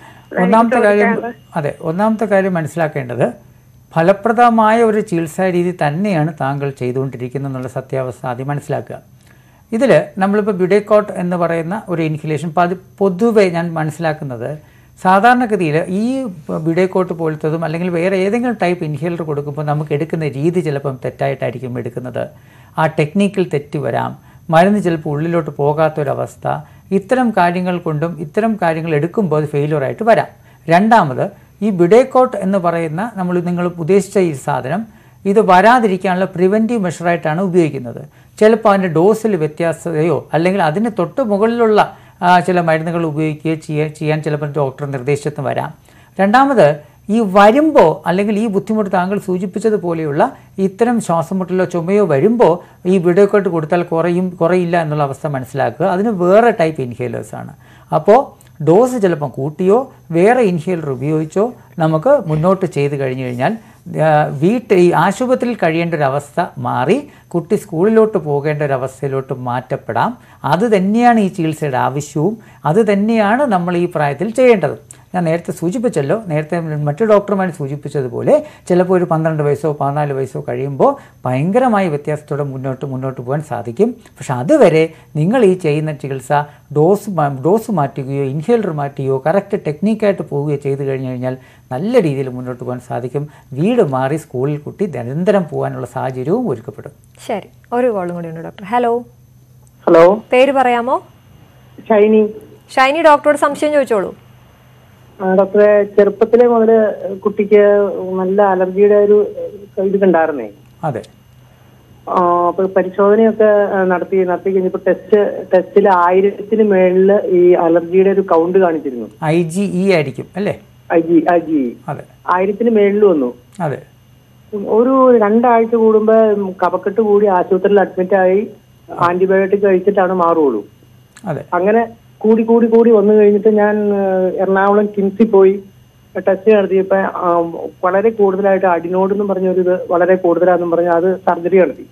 ഒന്നാമത്തെ കാര്യം മനസ്സിലാക്കേണ്ടത് ഫലപ്രദമായ ഒരു ചികിത്സാ രീതി തന്നെയാണ് താങ്കൾ ചെയ്തുകൊണ്ടിരിക്കുന്നത് എന്നുള്ള സത്യാവസ്ഥ ആദ്യം മനസ്സിലാക്കുക. ഇതിൽ നമ്മളിപ്പോൾ ബ്യൂട്ടിക്കോട്ട് എന്ന് പറയുന്ന ഒരു ഇൻഹലേഷൻ പൊതുവെ ഞാൻ മനസ്സിലാക്കുന്നത് സാധാരണഗതിയിൽ ഈ ബ്യൂട്ടിക്കോട്ട് പോലത്തതും അല്ലെങ്കിൽ വേറെ ഏതെങ്കിലും ടൈപ്പ് ഇൻഹേലർ കൊടുക്കുമ്പോൾ നമുക്ക് എടുക്കുന്ന രീതി ചിലപ്പം തെറ്റായിട്ടായിരിക്കും എടുക്കുന്നത്. ആ ടെക്നിക്കിൽ തെറ്റ് വരാം, മരുന്ന് ചിലപ്പോൾ ഉള്ളിലോട്ട് പോകാത്തൊരവസ്ഥ, ഇത്തരം കാര്യങ്ങൾ കൊണ്ടും ഇത്തരം കാര്യങ്ങൾ എടുക്കുമ്പോൾ അത് ഫെയിലിയറായിട്ട് വരാം. രണ്ടാമത് ഈ ബ്യൂട്ടിക്കോട്ട് എന്ന് പറയുന്ന നിങ്ങൾ ഉദ്ദേശിച്ച ഈ സാധനം ഇത് വരാതിരിക്കാനുള്ള പ്രിവെൻറ്റീവ് മെഷറായിട്ടാണ് ഉപയോഗിക്കുന്നത്. ചിലപ്പോൾ അതിൻ്റെ ഡോസിൽ വ്യത്യാസതയോ അല്ലെങ്കിൽ അതിന് തൊട്ട് മുകളിലുള്ള ചില മരുന്നുകൾ ഉപയോഗിക്കുകയോ ചെയ്യാൻ ചിലപ്പോൾ ഡോക്ടർ നിർദ്ദേശത്തിന് വരാം. രണ്ടാമത് ഈ വരുമ്പോൾ അല്ലെങ്കിൽ ഈ ബുദ്ധിമുട്ട് താങ്കൾ സൂചിപ്പിച്ചതുപോലെയുള്ള ഇത്തരം ശ്വാസം മുട്ടലോ ചുമയോ വരുമ്പോൾ ഈ ബ്യൂട്ടിക്കോട്ട് കൊടുത്താൽ കുറയില്ല എന്നുള്ള അവസ്ഥ മനസ്സിലാക്കുക. അതിന് വേറെ ടൈപ്പ് ഇൻഹേലേഴ്സാണ്. അപ്പോൾ ഡോസ് ചിലപ്പം കൂട്ടിയോ വേറെ ഇൻഹേലർ ഉപയോഗിച്ചോ നമുക്ക് മുന്നോട്ട് ചെയ്ത് കഴിഞ്ഞു കഴിഞ്ഞാൽ ഈ ആശുപത്രിയിൽ കഴിയേണ്ട ഒരവസ്ഥ മാറി കുട്ടി സ്കൂളിലോട്ട് പോകേണ്ട ഒരവസ്ഥയിലോട്ട് മാറ്റപ്പെടാം. അത് തന്നെയാണ് ഈ ചികിത്സയുടെ ആവശ്യവും, അത് തന്നെയാണ് നമ്മൾ ഈ പ്രായത്തിൽ ചെയ്യേണ്ടത്. ഞാൻ നേരത്തെ സൂചിപ്പിച്ചല്ലോ, നേരത്തെ മറ്റു ഡോക്ടർമാർ സൂചിപ്പിച്ചതുപോലെ ചിലപ്പോൾ ഒരു 12 വയസ്സോ 14 വയസ്സോ കഴിയുമ്പോൾ ഭയങ്കരമായ വ്യത്യാസത്തോടെ മുന്നോട്ട് പോകാൻ സാധിക്കും. പക്ഷെ അതുവരെ നിങ്ങൾ ഈ ചെയ്യുന്ന ചികിത്സ ഡോസ് മാറ്റുകയോ ഇൻഹേലർ മാറ്റുകയോ കറക്റ്റ് ടെക്നിക്കായിട്ട് പോവുകയോ ചെയ്തു കഴിഞ്ഞു കഴിഞ്ഞാൽ നല്ല രീതിയിൽ മുന്നോട്ട് പോകാൻ സാധിക്കും. വീട് മാറി സ്കൂളിൽ കുട്ടി നിരന്തരം പോകാനുള്ള സാഹചര്യവും ഒരുക്കപ്പെടും. ശരി, ഒരു കോളും കൂടി ഉണ്ട് ഡോക്ടർ. ഹലോ. ഹലോ, പേര് പറയാമോ? ഷൈനി ഡോക്ടറോട് സംശയം ചോദിച്ചോളൂ. ഡോക്ടറെ, ചെറുപ്പത്തിലെ മുതല് കുട്ടിക്ക് നല്ല അലർജിയുടെ ഒരു ഇത് ഉണ്ടായിരുന്നേ. അതെ. അപ്പൊ പരിശോധനയൊക്കെ നടത്തി കഴിഞ്ഞപ്പോ ടെസ്റ്റിൽ 1000-ന് മേളില് ഈ അലർജിയുടെ ഒരു കൗണ്ട് കാണിച്ചിരുന്നു. IgE ആയിരിക്കും അല്ലേ? IgE 1000-ന് മേളിൽ വന്നു. അതെ. ഒരു 2 ആഴ്ച കൂടുമ്പോ കഫക്കെട്ട് കൂടി ആശുപത്രിയിൽ അഡ്മിറ്റ് ആയി ആന്റിബയോട്ടിക് കഴിച്ചിട്ടാണ് മാറുള്ളൂ. അങ്ങനെ കൂടി വന്നു കഴിഞ്ഞിട്ട് ഞാൻ എറണാകുളം കിംസിൽ പോയി ടെസ്റ്റ് നടത്തിയപ്പോ വളരെ കൂടുതലായിട്ട് അഡിനോഡ് എന്നും പറഞ്ഞൊരു ഇത് വളരെ കൂടുതലാണെന്നും പറഞ്ഞ് അത് സർജറി നടത്തി.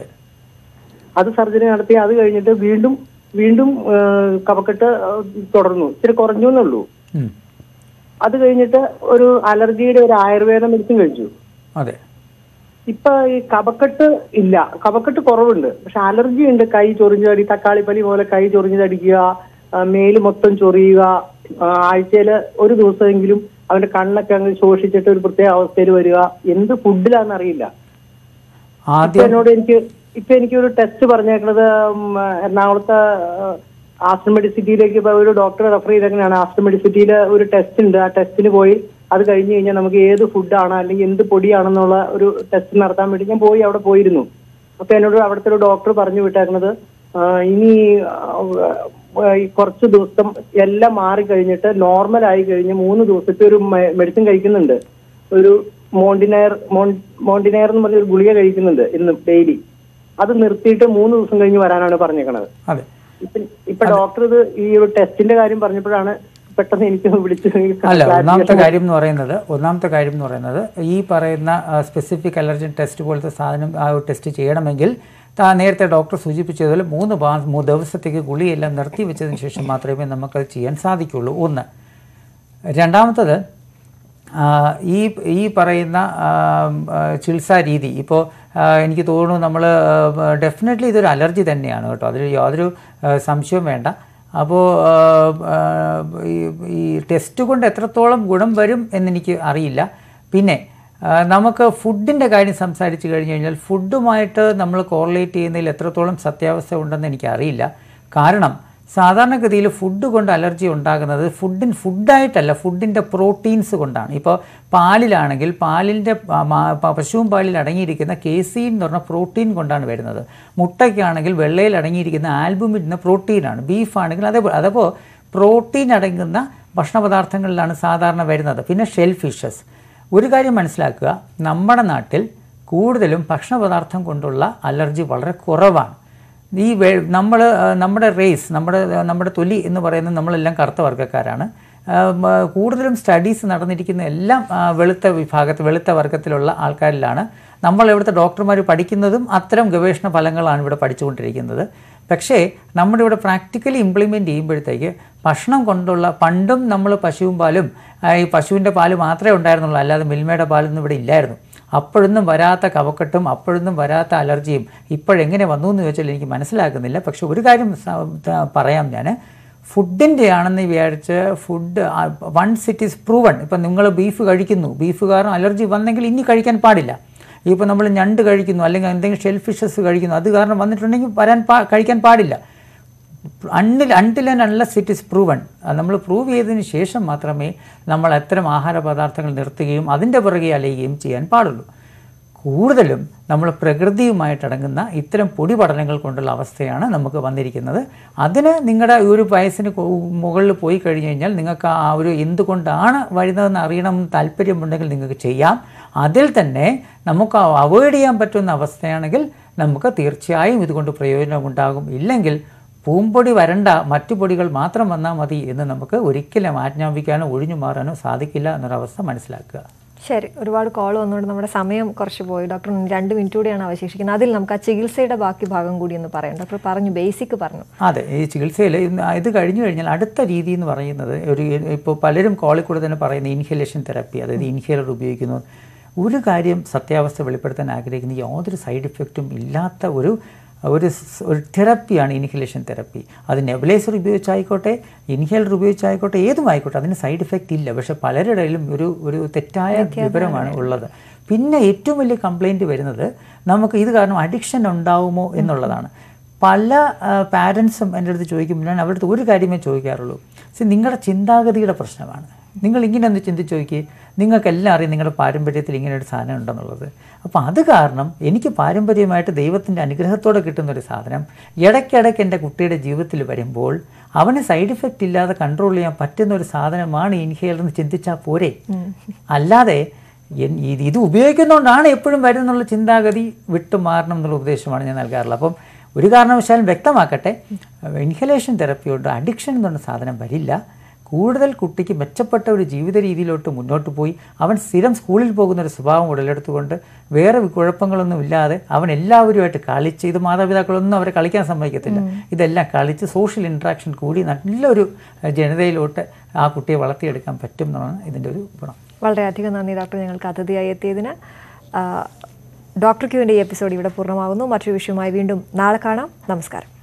അത് കഴിഞ്ഞിട്ട് വീണ്ടും കഫക്കെട്ട് തുടർന്നു. ഇച്ചിരി കുറഞ്ഞു എന്നുള്ളൂ. അത് കഴിഞ്ഞിട്ട് ഒരു അലർജിയുടെ ഒരു ആയുർവേദ മെഡിസിൻ കഴിച്ചു. അതെ. ഇപ്പൊ ഈ കഫക്കെട്ട് ഇല്ല, കഫക്കെട്ട് കുറവുണ്ട്, പക്ഷെ അലർജി ഉണ്ട്. കൈ ചൊറിഞ്ഞടി, തക്കാളിപ്പലി പോലെ കൈ ചൊറിഞ്ഞടിക്കുക, മേല് മൊത്തം ചൊറിയുക, ആഴ്ചയിൽ ഒരു ദിവസമെങ്കിലും അവന്റെ കണ്ണൊക്കെ അങ്ങ് ശോഷിച്ചിട്ട് ഒരു പ്രത്യേക അവസ്ഥയിൽ വരിക. എന്ത് ഫുഡിലാന്ന് അറിയില്ല. എന്നോട് എനിക്കൊരു ടെസ്റ്റ് പറഞ്ഞേക്കണത് എറണാകുളത്തെ ആസ്റ്റർ മെഡിസിറ്റിയിലേക്ക് ഇപ്പൊ ഒരു ഡോക്ടറെ റെഫർ ചെയ്തേക്കണാണ്. ആസ്റ്റർ മെഡിസിറ്റിയിൽ ഒരു ടെസ്റ്റ് ഉണ്ട്. ആ ടെസ്റ്റിന് പോയി അത് കഴിഞ്ഞ് കഴിഞ്ഞാൽ നമുക്ക് ഏത് ഫുഡാണ് അല്ലെങ്കിൽ എന്ത് പൊടിയാണെന്നുള്ള ഒരു ടെസ്റ്റ് നടത്താൻ വേണ്ടി ഞാൻ അവിടെ പോയിരുന്നു. അപ്പൊ എന്നോട് അവിടുത്തെ ഒരു ഡോക്ടർ പറഞ്ഞു വിട്ടേക്കണത് ഇനി കുറച്ച് ദിവസം എല്ലാം മാറി കഴിഞ്ഞിട്ട് നോർമൽ ആയി കഴിഞ്ഞ് 3 ദിവസത്തെ ഒരു മെഡിസിൻ കഴിക്കുന്നുണ്ട്. ഒരു മോണ്ടിനയർ എന്ന് പറഞ്ഞ ഒരു ഗുളിക കഴിക്കുന്നുണ്ട് ഇന്ന് ഡെയിലി. അത് നിർത്തിയിട്ട് 3 ദിവസം കഴിഞ്ഞ് വരാനാണ് പറഞ്ഞേക്കണത്. ഇപ്പൊ ഡോക്ടർ ഇത് ഈ ഒരു ടെസ്റ്റിന്റെ കാര്യം പറഞ്ഞപ്പോഴാണ് പെട്ടെന്ന് എനിക്ക് വിളിച്ചു. അല്ല, ഒന്നാമത്തെ കാര്യം എന്ന് പറയുന്നത് ഈ പറയുന്ന സ്പെസിഫിക് അലർജൻ ടെസ്റ്റ് പോലത്തെ സാധനം ആ ടെസ്റ്റ് ചെയ്യണമെങ്കിൽ നേരത്തെ ഡോക്ടർ സൂചിപ്പിച്ചതുപോലെ 3 ദിവസത്തേക്ക് ഗുളിയെല്ലാം നിർത്തി വെച്ചതിന് ശേഷം മാത്രമേ നമുക്കത് ചെയ്യാൻ സാധിക്കുള്ളൂ. ഒന്ന്. രണ്ടാമത്തത്, ഈ പറയുന്ന ചികിത്സാ രീതി ഇപ്പോൾ എനിക്ക് തോന്നുന്നു നമ്മൾ ഡെഫിനറ്റ്ലി ഇതൊരു അലർജി തന്നെയാണ് കേട്ടോ, അതിൽ യാതൊരു സംശയവും വേണ്ട. അപ്പോൾ ഈ ടെസ്റ്റ് കൊണ്ട് എത്രത്തോളം ഗുണം വരും എന്നെനിക്ക് അറിയില്ല. പിന്നെ നമുക്ക് ഫുഡിൻ്റെ കാര്യം സംസാരിച്ച് കഴിഞ്ഞ് കഴിഞ്ഞാൽ ഫുഡുമായിട്ട് നമ്മൾ കോറിലേറ്റ് ചെയ്യുന്നതിൽ എത്രത്തോളം സത്യാവസ്ഥ ഉണ്ടെന്ന് എനിക്കറിയില്ല. കാരണം സാധാരണഗതിയിൽ ഫുഡ് കൊണ്ട് അലർജി ഉണ്ടാകുന്നത് ഫുഡായിട്ടല്ല, ഫുഡിൻ്റെ പ്രോട്ടീൻസ് കൊണ്ടാണ്. ഇപ്പോൾ പാലിലാണെങ്കിൽ പശുവും പാലിൽ അടങ്ങിയിരിക്കുന്ന കേസീൻ എന്ന് പറഞ്ഞ പ്രോട്ടീൻ കൊണ്ടാണ് വരുന്നത്. മുട്ടയ്ക്കാണെങ്കിൽ വെള്ളയിൽ അടങ്ങിയിരിക്കുന്ന ആൽബുമിൻ എന്ന പ്രോട്ടീനാണ്. ബീഫാണെങ്കിൽ അതേപോലെ പ്രോട്ടീൻ അടങ്ങുന്ന ഭക്ഷണപദാർത്ഥങ്ങളിലാണ് സാധാരണ വരുന്നത്. പിന്നെ ഷെൽ ഫിഷസ്. ഒരു കാര്യം മനസ്സിലാക്കുക, നമ്മുടെ നാട്ടിൽ കൂടുതലും ഭക്ഷണപദാർത്ഥം കൊണ്ടുള്ള അലർജി വളരെ കുറവാണ്. നമ്മുടെ റേസ്, നമ്മുടെ തൊലി എന്ന് പറയുന്നത് നമ്മളെല്ലാം കറുത്ത വർഗ്ഗക്കാരാണ്. കൂടുതലും സ്റ്റഡീസ് നടന്നിരിക്കുന്ന എല്ലാം വെളുത്ത വർഗ്ഗത്തിലുള്ള ആൾക്കാരിലാണ്. നമ്മളിവിടുത്തെ ഡോക്ടർമാർ പഠിക്കുന്നതും അത്തരം ഗവേഷണ ഫലങ്ങളാണ് ഇവിടെ പഠിച്ചുകൊണ്ടിരിക്കുന്നത്. പക്ഷേ നമ്മുടെ ഇവിടെ പ്രാക്ടിക്കലി ഇംപ്ലിമെൻറ്റ് ചെയ്യുമ്പോഴത്തേക്ക് ഭക്ഷണം കൊണ്ടുള്ള, പണ്ടും നമ്മൾ പശുവും പാലും ഈ പശുവിൻ്റെ പാല് മാത്രമേ ഉണ്ടായിരുന്നുള്ളൂ, അല്ലാതെ മിൽമയുടെ പാലൊന്നും ഇവിടെ ഇല്ലായിരുന്നു. അപ്പോഴൊന്നും വരാത്ത കഫക്കെട്ടും അപ്പോഴൊന്നും വരാത്ത അലർജിയും ഇപ്പോഴെങ്ങനെ വന്നു എന്ന് ചോദിച്ചാൽ എനിക്ക് മനസ്സിലാക്കുന്നില്ല. പക്ഷെ ഒരു കാര്യം പറയാം, ഞാൻ ഫുഡിൻ്റെ ആണെന്ന് വിചാരിച്ച് വൺസ് ഇറ്റ് ഈസ് പ്രൂവൺ. ഇപ്പം നിങ്ങൾ ബീഫ് കഴിക്കുന്നു, ബീഫ് കാരണം അലർജി വന്നെങ്കിൽ ഇനി കഴിക്കാൻ പാടില്ല. ഇപ്പോൾ നമ്മൾ ഞണ്ട് കഴിക്കുന്നു അല്ലെങ്കിൽ എന്തെങ്കിലും ഷെൽ ഫിഷസ് കഴിക്കുന്നു, അത് കാരണം വന്നിട്ടുണ്ടെങ്കിൽ കഴിക്കാൻ പാടില്ല. Until and unless it is proven. നമ്മൾ പ്രൂവ് ചെയ്തതിന് ശേഷം മാത്രമേ നമ്മൾ അത്തരം ആഹാര പദാർത്ഥങ്ങൾ നിർത്തുകയും അതിൻ്റെ പുറകെ അലയുകയും ചെയ്യാൻ പാടുള്ളൂ. കൂടുതലും നമ്മൾ പ്രകൃതിയുമായിട്ടടങ്ങുന്ന ഇത്തരം പൊടി പഠനങ്ങൾ കൊണ്ടുള്ള അവസ്ഥയാണ് നമുക്ക് വന്നിരിക്കുന്നത്. അതിന് നിങ്ങളുടെ ഒരു വയസ്സിന് മുകളിൽ പോയി കഴിഞ്ഞ് കഴിഞ്ഞാൽ നിങ്ങൾക്ക് ആ ഒരു എന്തുകൊണ്ടാണ് വരുന്നതെന്ന് അറിയണമെന്ന് താല്പര്യമുണ്ടെങ്കിൽ നിങ്ങൾക്ക് ചെയ്യാം. അതിൽ തന്നെ നമുക്ക് അവോയ്ഡ് ചെയ്യാൻ പറ്റുന്ന അവസ്ഥയാണെങ്കിൽ നമുക്ക് തീർച്ചയായും ഇതുകൊണ്ട് പ്രയോജനമുണ്ടാകും. ഇല്ലെങ്കിൽ പൂമ്പൊടി വരണ്ട, മറ്റു പൊടികൾ മാത്രം വന്നാൽ മതി എന്ന് നമുക്ക് ഒരിക്കലും ആജ്ഞാപിക്കാനോ ഒഴിഞ്ഞു മാറാനോ സാധിക്കില്ല എന്നൊരവസ്ഥ മനസ്സിലാക്കുക. ശരി, ഒരുപാട് കോൾ വന്നുകൊണ്ട് നമ്മുടെ സമയം കുറച്ച് പോയി. ഡോക്ടർ 2 മിനിറ്റ് കൂടിയാണ് അവശേഷിക്കുന്നത്. അതിൽ നമുക്ക് ആ ചികിത്സയുടെ ബാക്കി ഭാഗം കൂടി ഒന്ന് പറയാം. ഡോക്ടർ പറഞ്ഞു, ബേസിക് പറഞ്ഞു. അതെ, ഈ ചികിത്സയിൽ ഇത് കഴിഞ്ഞു കഴിഞ്ഞാൽ അടുത്ത രീതി എന്ന് പറയുന്നത് ഇപ്പോൾ പലരും കോളിൽ കൂടെ തന്നെ പറയുന്ന ഇൻഹലേഷൻ തെറാപ്പി, അതായത് ഇൻഹേലർ ഉപയോഗിക്കുന്നു. ഒരു കാര്യം സത്യാവസ്ഥ വെളിപ്പെടുത്താൻ ആഗ്രഹിക്കുന്ന യാതൊരു സൈഡ് ഇഫക്റ്റും ഇല്ലാത്ത ഒരു തെറപ്പിയാണ് ഇൻഹലേഷൻ തെറപ്പി. അത് നെബുലൈസർ ഉപയോഗിച്ചായിക്കോട്ടെ, ഇൻഹേലർ ഉപയോഗിച്ചായിക്കോട്ടെ, ഏതുമായിക്കോട്ടെ, അതിന് സൈഡ് ഇഫക്റ്റ് ഇല്ല. പക്ഷേ പലരുടെയിലും ഒരു തെറ്റായ വിവരമാണ് ഉള്ളത്. പിന്നെ ഏറ്റവും വലിയ കംപ്ലയിൻറ്റ് വരുന്നത് നമുക്ക് ഇത് കാരണം അഡിക്ഷൻ ഉണ്ടാവുമോ എന്നുള്ളതാണ്. പല പാരൻസും എൻ്റെ അടുത്ത് ചോദിക്കുമ്പോൾ ഞാൻ അവരുടെ ഒരു കാര്യമേ ചോദിക്കാറുള്ളൂ, നിങ്ങളുടെ ചിന്താഗതിയുടെ പ്രശ്നമാണ്. നിങ്ങൾ ഇങ്ങനെ ഒന്ന് ചിന്തിച്ച് നോക്കി, നിങ്ങൾക്കെല്ലാം അറിയാം നിങ്ങളുടെ പാരമ്പര്യത്തിൽ ഇങ്ങനെ ഒരു സാധനം ഉണ്ടെന്നുള്ളത്. അപ്പോൾ അത് കാരണം എനിക്ക് പാരമ്പര്യമായിട്ട് ദൈവത്തിൻ്റെ അനുഗ്രഹത്തോടെ കിട്ടുന്നൊരു സാധനം ഇടയ്ക്കിടയ്ക്ക് എൻ്റെ കുട്ടിയുടെ ജീവിതത്തിൽ വരുമ്പോൾ അവന് സൈഡ് ഇഫക്റ്റ് ഇല്ലാതെ കൺട്രോൾ ചെയ്യാൻ പറ്റുന്ന ഒരു സാധനമാണ് ഇൻഹേലർ എന്ന് ചിന്തിച്ചാൽ പോരെ. അല്ലാതെ ഇത് ഉപയോഗിക്കുന്നതുകൊണ്ടാണ് എപ്പോഴും വരുന്നുള്ള ചിന്താഗതി വിട്ടുമാറണം എന്നുള്ള ഉപദേശമാണ് ഞാൻ നൽകാറുള്ളത്. അപ്പം ഒരു കാരണവശാലും വ്യക്തമാക്കട്ടെ, ഇൻഹലേഷൻ തെറപ്പിയോട് അഡിക്ഷൻ എന്നുള്ള സാധനം വരില്ല. കൂടുതൽ കുട്ടിക്ക് മെച്ചപ്പെട്ട ഒരു ജീവിത രീതിയിലോട്ട് മുന്നോട്ട് പോയി അവൻ സ്ഥിരം സ്കൂളിൽ പോകുന്ന ഒരു സ്വഭാവം ഉടലെടുത്തുകൊണ്ട് വേറെ കുഴപ്പങ്ങളൊന്നും ഇല്ലാതെ അവൻ എല്ലാവരുമായിട്ട് കളിച്ച്, ഇത് മാതാപിതാക്കളൊന്നും അവരെ കളിക്കാൻ സമ്മതിക്കത്തില്ല, ഇതെല്ലാം കളിച്ച് സോഷ്യൽ ഇൻട്രാക്ഷൻ കൂടി നല്ലൊരു ജനതയിലോട്ട് ആ കുട്ടിയെ വളർത്തിയെടുക്കാൻ പറ്റും എന്നാണ് ഇതിൻ്റെ ഒരു ഗുണം. വളരെയധികം നന്ദി ഡോക്ടർ, ഞങ്ങൾക്ക് അതിഥിയായി എത്തിയതിന്. ഡോക്ടർ ക്യൂവിൻ്റെ ഈ എപ്പിസോഡ് ഇവിടെ പൂർണ്ണമാകുന്നു. മറ്റൊരു വിഷയവുമായി വീണ്ടും നാളെ കാണാം. നമസ്കാരം.